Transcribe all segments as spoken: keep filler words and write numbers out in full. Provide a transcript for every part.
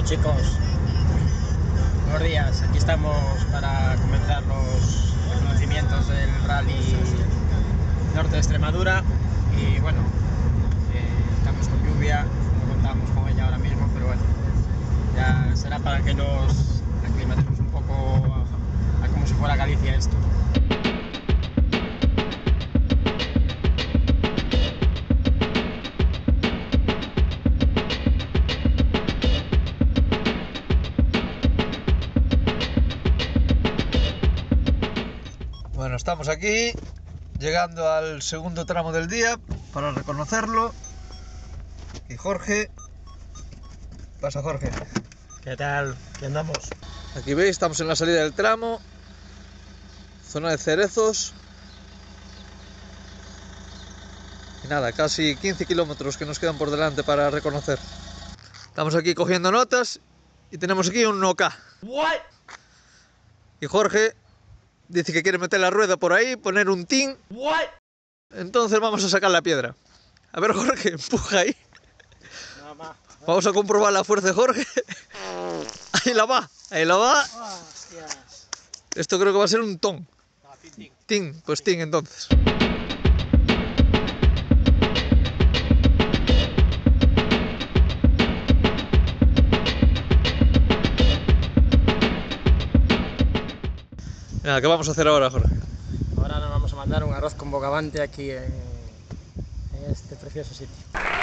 chicos, buenos días. Aquí estamos para comenzar los reconocimientos del Rally Norte de Extremadura y bueno, eh, estamos con lluvia, no contamos con ella ahora mismo, pero bueno, ya será para que nos aclimatemos un poco a, a como si fuera Galicia esto. Bueno, estamos aquí, llegando al segundo tramo del día para reconocerlo. Y Jorge, pasa Jorge. ¿Qué tal? ¿Qué andamos? Aquí veis, estamos en la salida del tramo, zona de Cerezos. Y nada, casi quince kilómetros que nos quedan por delante para reconocer. Estamos aquí cogiendo notas y tenemos aquí un OK. What? Y Jorge dice que quiere meter la rueda por ahí, poner un tin. What? Entonces vamos a sacar la piedra. A ver, Jorge, empuja ahí. Nada más. Vamos a comprobar la fuerza de Jorge. Ahí la va, ahí la va. Hostias. Esto creo que va a ser un ton. No, tin, tin. Tin, pues tin entonces. Mira, ¿qué vamos a hacer ahora, Jorge? Ahora nos vamos a mandar un arroz con bogavante aquí en, en este precioso sitio.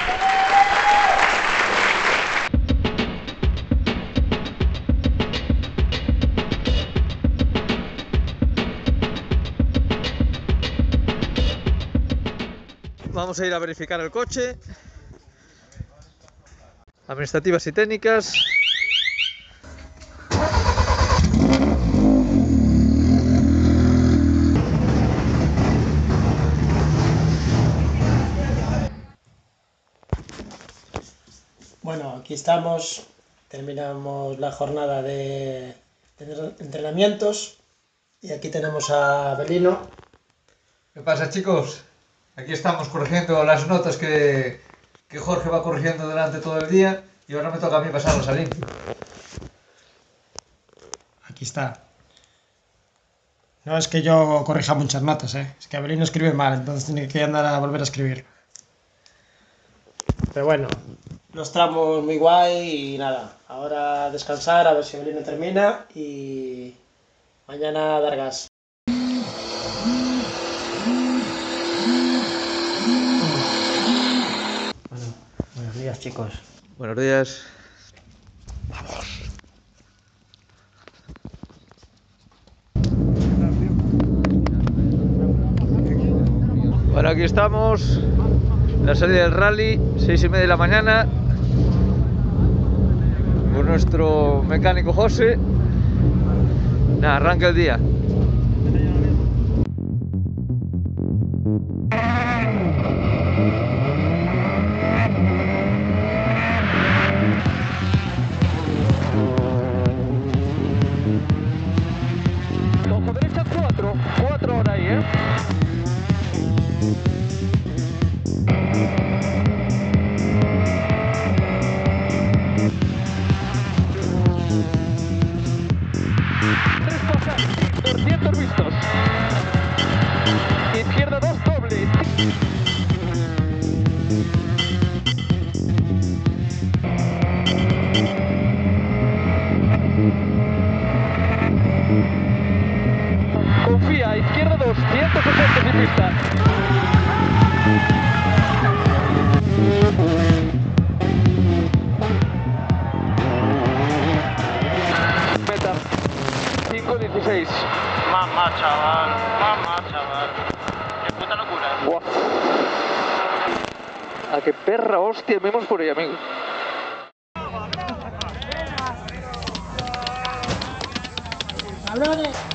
Vamos a ir a verificar el coche. Administrativas y técnicas. Bueno, aquí estamos, terminamos la jornada de, de entrenamientos y aquí tenemos a Belino. ¿Qué pasa, chicos? Aquí estamos corrigiendo las notas que, que Jorge va corrigiendo durante todo el día y ahora me toca a mí pasarlas a limpio. Aquí está. No es que yo corrija muchas notas, ¿eh? Es que Belino escribe mal, entonces tiene que andar a volver a escribir. Pero bueno, los tramos muy guay y nada, ahora descansar, a ver si Belino termina y mañana dar gas. Bueno, buenos días, chicos. Buenos días. Bueno, aquí estamos, la salida del rally, seis y media de la mañana, con nuestro mecánico José. Nada, arranca el día. Ojo derecha cuatro, cuatro ahora ahí, ¿eh? Tres pasas, doscientos vistos. Izquierda dos, doble. Confía, izquierda dos, ciento sesenta sin pista. Meta, cinco dieciséis. Mamá, chaval, mamá, chaval. Qué puta locura. Buah. A qué perra hostia vemos por ahí, amigo. ¡Cabrones!